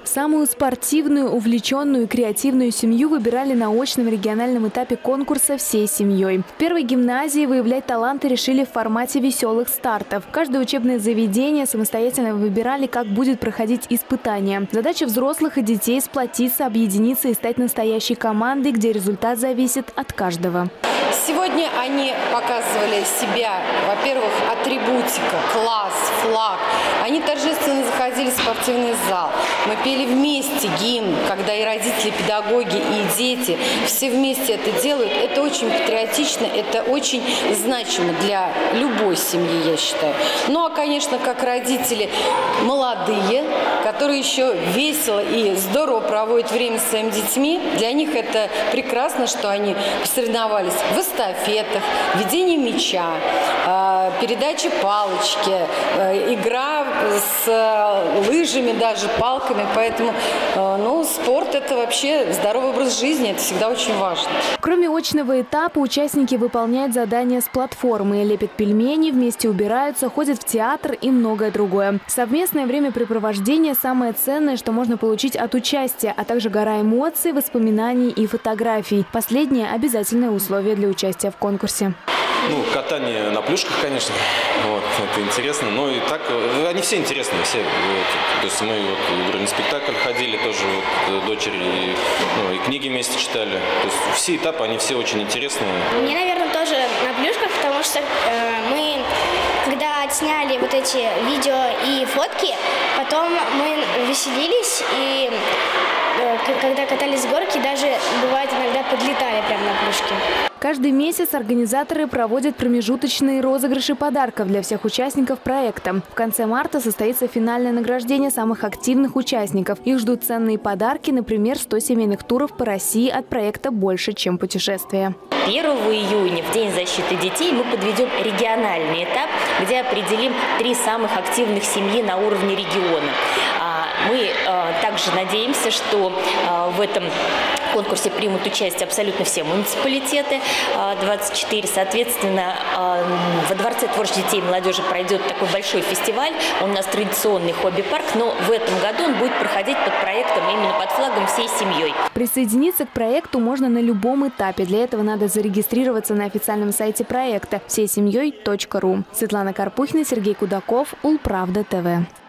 Самую спортивную, увлеченную и креативную семью выбирали на очном региональном этапе конкурса всей семьей. В первой гимназии выявлять таланты решили в формате веселых стартов. Каждое учебное заведение самостоятельно выбирали, как будет проходить испытание. Задача взрослых и детей – сплотиться, объединиться и стать настоящей командой, где результат зависит от каждого. Сегодня они показывали себя, во-первых, атрибутика, класс, флаг. Они торжественно заходили в спортивный зал. Мы пели вместе гимн, когда и родители, и педагоги, и дети все вместе это делают. Это очень патриотично, это очень значимо для любой семьи, я считаю. Ну, а, конечно, как родители молодые, которые еще весело и здорово проводят время с своими детьми, для них это прекрасно, что они посоревновались в эстафетах, ведение мяча, передача палочки, игра с лыжами, даже палками. Поэтому спорт – это вообще здоровый образ жизни, это всегда очень важно. Кроме очного этапа, участники выполняют задания с платформы, лепят пельмени, вместе убираются, ходят в театр и многое другое. Совместное времяпрепровождение – самое ценное, что можно получить от участия, а также гора эмоций, воспоминаний и фотографий. Последнее – обязательное условие для участия в конкурсе. Катание на плюшках, конечно, это интересно, но и так, они все интересные, все. То есть мы на спектакль ходили тоже, дочери, и книги вместе читали. То есть все этапы, они все очень интересные. Мне, наверное, тоже на плюшках, потому что мы, когда отсняли вот эти видео и фотки, потом мы веселились и когда катались с горки, даже бывает иногда подлетали прямо на плюшки. Каждый месяц организаторы проводят промежуточные розыгрыши подарков для всех участников проекта. В конце марта состоится финальное награждение самых активных участников. Их ждут ценные подарки, например, 100 семейных туров по России от проекта «Больше, чем путешествие». 1 июня, в День защиты детей, мы подведем региональный этап, где определим 3 самых активных семьи на уровне региона. Мы также надеемся, что в этом конкурсе примут участие абсолютно все муниципалитеты, 24. Соответственно, во Дворце творчества детей и молодежи пройдет такой большой фестиваль. Он у нас традиционный хобби-парк, но в этом году он будет проходить под проектом, именно под флагом всей семьей. Присоединиться к проекту можно на любом этапе. Для этого надо зарегистрироваться на официальном сайте проекта всейсемьей.ру. Светлана Карпухина, Сергей Кудаков, Улправда ТВ.